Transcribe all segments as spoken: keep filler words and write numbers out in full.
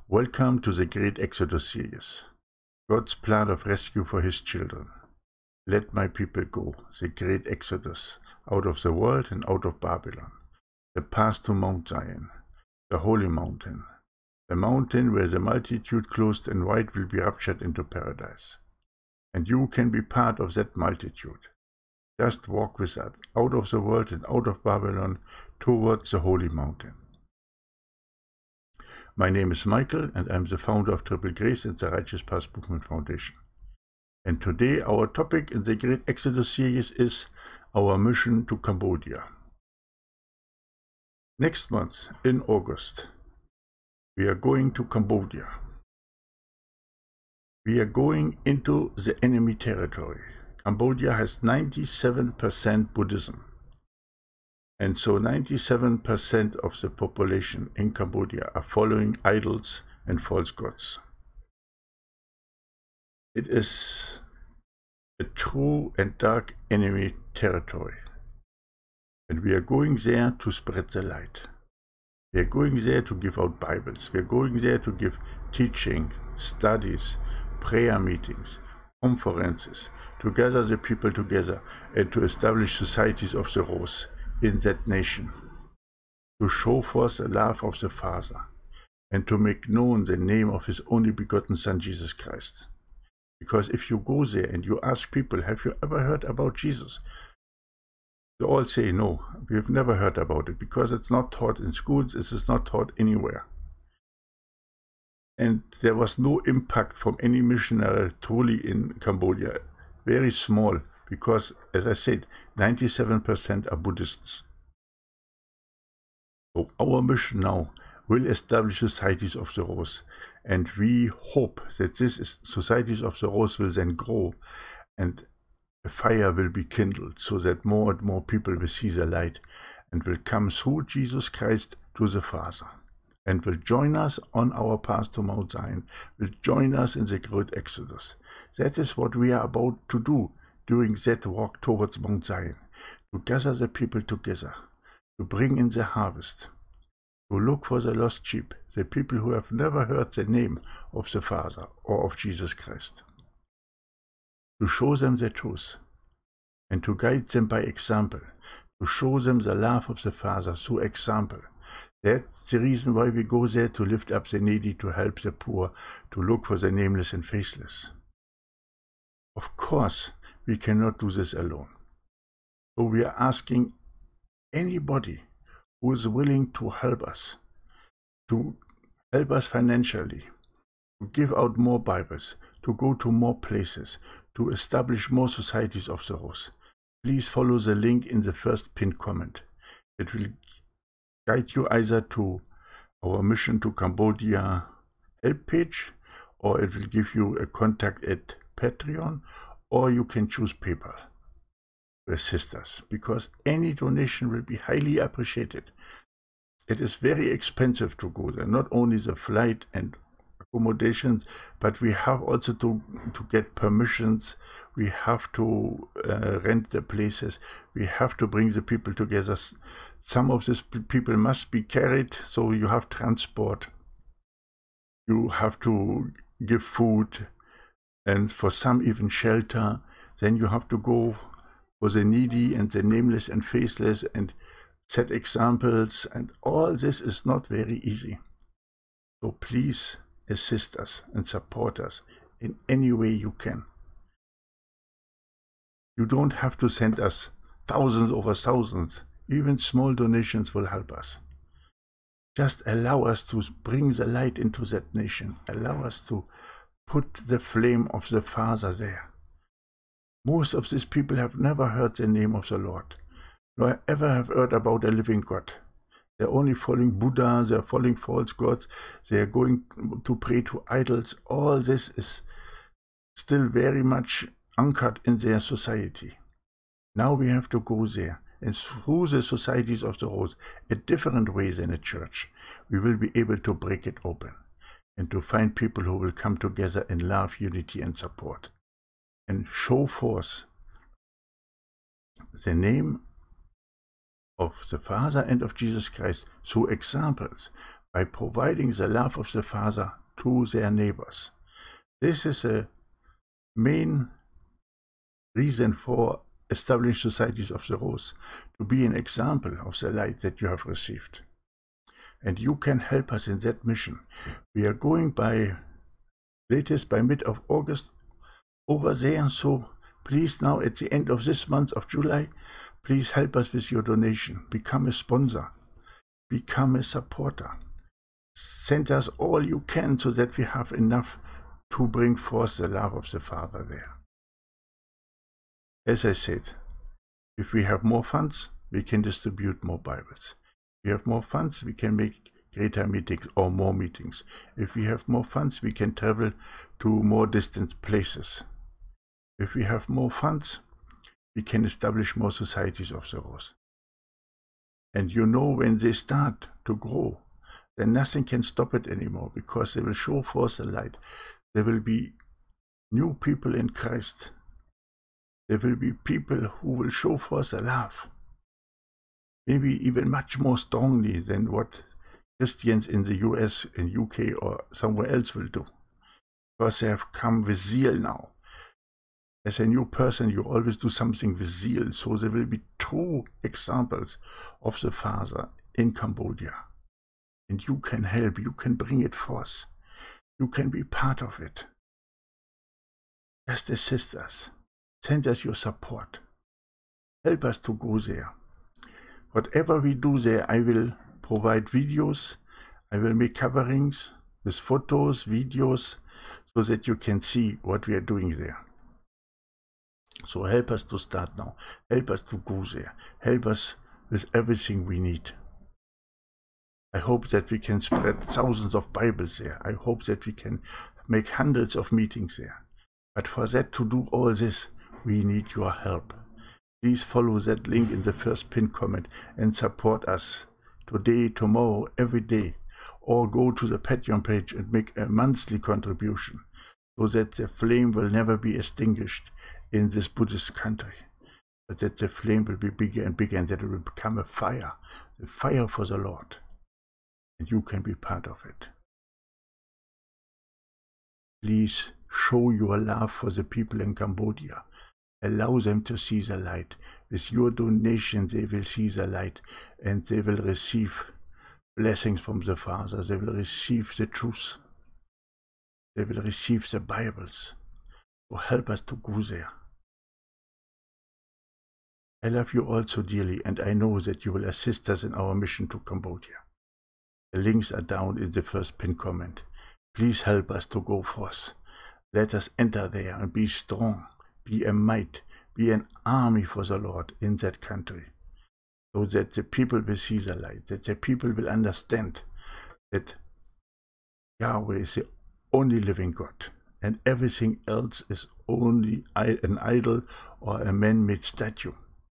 Welcome to the Great Exodus series, God's plan of rescue for His children. Let my people go, the Great Exodus, out of the world and out of Babylon, the path to Mount Zion, the holy mountain, the mountain where the multitude clothed in white will be raptured into paradise. And you can be part of that multitude. Just walk with us, out of the world and out of Babylon, towards the holy mountain. My name is Michael, and I'm the founder of Triple Grace and the Righteous Path Movement Foundation. And today our topic in the Great Exodus series is our mission to Cambodia. Next month, in August, we are going to Cambodia. We are going into the enemy territory. Cambodia has ninety-seven percent Buddhism. And so ninety-seven percent of the population in Cambodia are following idols and false gods. It is a true and dark enemy territory. And we are going there to spread the light. We are going there to give out Bibles. We are going there to give teaching, studies, prayer meetings, conferences, to gather the people together and to establish societies of the rose in that nation, to show forth the love of the Father, and to make known the name of His only begotten Son, Jesus Christ. Because if you go there and you ask people, have you ever heard about Jesus? They all say, no, we've never heard about it, because it's not taught in schools, it is not taught anywhere. And there was no impact from any missionary truly in Cambodia, very small. Because, as I said, ninety-seven percent are Buddhists. So our mission now will establish societies of the rose. And we hope that this is, societies of the rose will then grow and a fire will be kindled so that more and more people will see the light and will come through Jesus Christ to the Father. And will join us on our path to Mount Zion, will join us in the Great Exodus. That is what we are about to do during that walk towards Mount Zion, to gather the people together, to bring in the harvest, to look for the lost sheep, the people who have never heard the name of the Father or of Jesus Christ, to show them the truth, and to guide them by example, to show them the love of the Father through example. That's the reason why we go there, to lift up the needy, to help the poor, to look for the nameless and faceless. Of course, we cannot do this alone. So we are asking anybody who is willing to help us, to help us financially, to give out more Bibles, to go to more places, to establish more societies of the rose. Please follow the link in the first pinned comment. It will guide you either to our Mission to Cambodia help page, or it will give you a contact at Patreon, or you can choose PayPal to assist us, because any donation will be highly appreciated. It is very expensive to go there, not only the flight and accommodations, but we have also to, to get permissions, we have to uh, rent the places, we have to bring the people together. Some of these people must be carried, so you have transport, you have to give food, and for some even shelter. Then you have to go for the needy and the nameless and faceless and set examples, and all this is not very easy. So please assist us and support us in any way you can. You don't have to send us thousands over thousands. Even small donations will help us. Just allow us to bring the light into that nation. Allow us to put the flame of the Father there. Most of these people have never heard the name of the Lord, nor ever have heard about a living God. They're only following Buddha, they're following false gods, they're going to pray to idols. All this is still very much anchored in their society. Now we have to go there, and through the societies of the rose, a different way than a church, we will be able to break it open, and to find people who will come together in love, unity, and support, and show forth the name of the Father and of Jesus Christ through examples, by providing the love of the Father to their neighbors. This is a main reason for establishing Societies of the Rose, to be an example of the light that you have received. And you can help us in that mission. We are going by latest by mid of August over there, so please now at the end of this month of July, please help us with your donation. Become a sponsor, become a supporter. Send us all you can so that we have enough to bring forth the love of the Father there. As I said, if we have more funds, we can distribute more Bibles. If we have more funds, we can make greater meetings or more meetings. If we have more funds, we can travel to more distant places. If we have more funds, we can establish more Societies of the Rose. And you know, when they start to grow, then nothing can stop it anymore, because they will show forth the light. There will be new people in Christ. There will be people who will show forth the love, maybe even much more strongly than what Christians in the U S, in U K or somewhere else will do, because they have come with zeal now. As a new person, you always do something with zeal, so there will be true examples of the Father in Cambodia. And you can help, you can bring it forth. You can be part of it. Just assist us. Send us your support. Help us to go there. Whatever we do there, I will provide videos. I will make coverings with photos, videos, so that you can see what we are doing there. So help us to start now. Help us to go there. Help us with everything we need. I hope that we can spread thousands of Bibles there. I hope that we can make hundreds of meetings there. But for that, to do all this, we need your help. Please follow that link in the first pinned comment and support us today, tomorrow, every day. Or go to the Patreon page and make a monthly contribution, so that the flame will never be extinguished in this Buddhist country, but that the flame will be bigger and bigger, and that it will become a fire, the fire for the Lord. And you can be part of it. Please show your love for the people in Cambodia. Allow them to see the light. With your donation, they will see the light, and they will receive blessings from the Father. They will receive the truth. They will receive the Bibles. So help us to go there. I love you all so dearly, and I know that you will assist us in our mission to Cambodia. The links are down in the first pinned comment. Please help us to go forth. Let us enter there and be strong, be a might, be an army for the Lord in that country, so that the people will see the light, that the people will understand that Yahweh is the only living God, and everything else is only an idol or a man-made statue.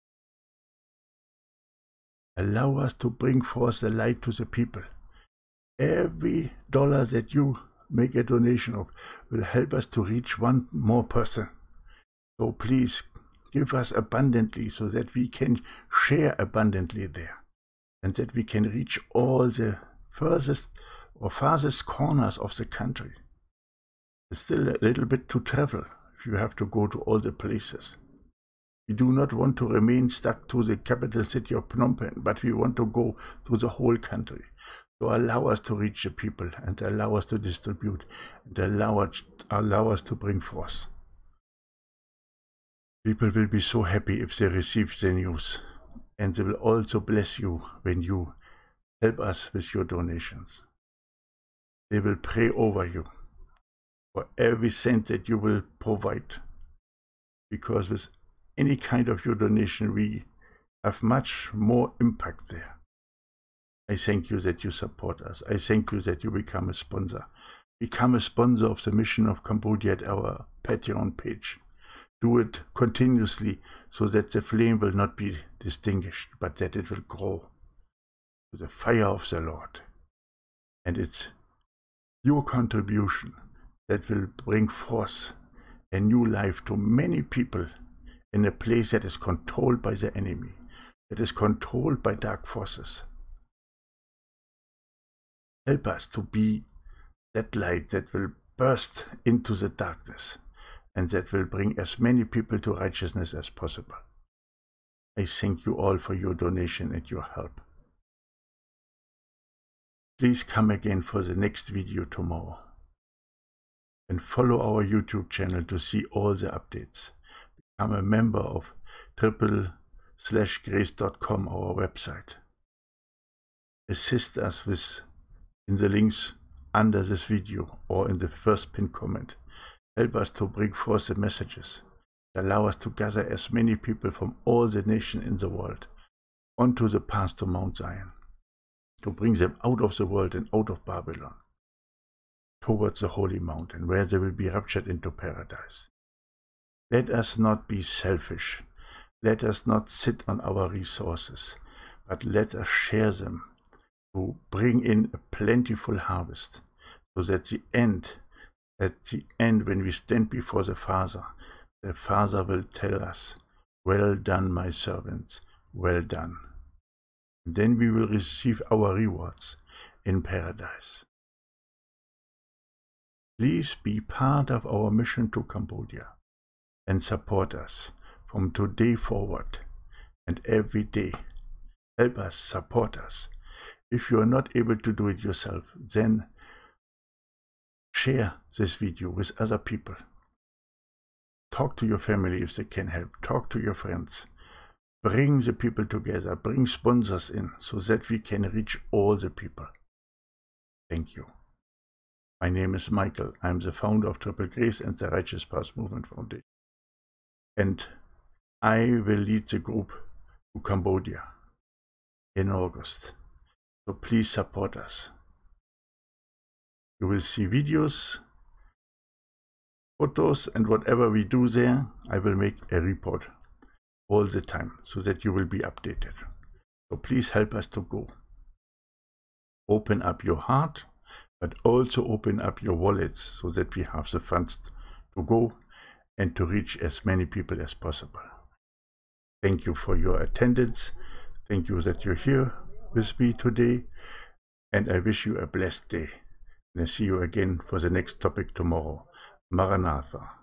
Allow us to bring forth the light to the people. Every dollar that you make a donation of will help us to reach one more person. So please give us abundantly, so that we can share abundantly there, and that we can reach all the furthest or farthest corners of the country. It's still a little bit to travel if you have to go to all the places. We do not want to remain stuck to the capital city of Phnom Penh, but we want to go through the whole country. So allow us to reach the people, and allow us to distribute, and allow us, allow us to bring forth. People will be so happy if they receive the news, and they will also bless you when you help us with your donations. They will pray over you for every cent that you will provide, because with any kind of your donation, we have much more impact there. I thank you that you support us. I thank you that you become a sponsor. Become a sponsor of the mission of Cambodia at our Patreon page. Do it continuously, so that the flame will not be extinguished, but that it will grow to the fire of the Lord. And it's your contribution that will bring forth a new life to many people in a place that is controlled by the enemy, that is controlled by dark forces. Help us to be that light that will burst into the darkness and that will bring as many people to righteousness as possible. I thank you all for your donation and your help. Please come again for the next video tomorrow. And follow our YouTube channel to see all the updates. Become a member of triple slash grace dot com, our website. Assist us with in the links under this video or in the first pinned comment. Help us to bring forth the messages. Allow us to gather as many people from all the nations in the world onto the path to Mount Zion, to bring them out of the world and out of Babylon, towards the holy mountain, where they will be raptured into paradise. Let us not be selfish. Let us not sit on our resources, but let us share them to bring in a plentiful harvest, so that the end, at the end, when we stand before the Father, the Father will tell us, "Well done, my servants, well done." And then we will receive our rewards in paradise. Please be part of our mission to Cambodia and support us from today forward and every day. Help us, support us. If you are not able to do it yourself, then share this video with other people. Talk to your family if they can help. Talk to your friends. Bring the people together. Bring sponsors in so that we can reach all the people. Thank you. My name is Michael. I'm the founder of Triple Grace and the Righteous Path Movement Foundation. And I will lead the group to Cambodia in August. So please support us. You will see videos, photos, and whatever we do there, I will make a report all the time so that you will be updated. So please help us to go. Open up your heart, but also open up your wallets so that we have the funds to go and to reach as many people as possible. Thank you for your attendance. Thank you that you're here with me today. And I wish you a blessed day. And I see you again for the next topic tomorrow. Maranatha.